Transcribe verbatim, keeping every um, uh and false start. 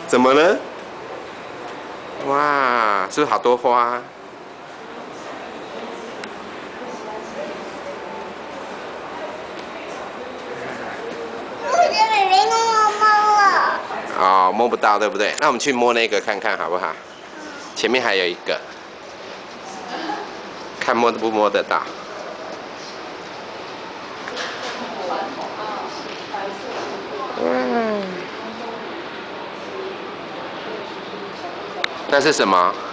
怎么了？哇，是不是好多花？ 我觉得妹妹那么猫了。 哦，摸不到，对不对？那我们去摸那个看看好不好？前面还有一个，看摸不摸得到。嗯，那是什么？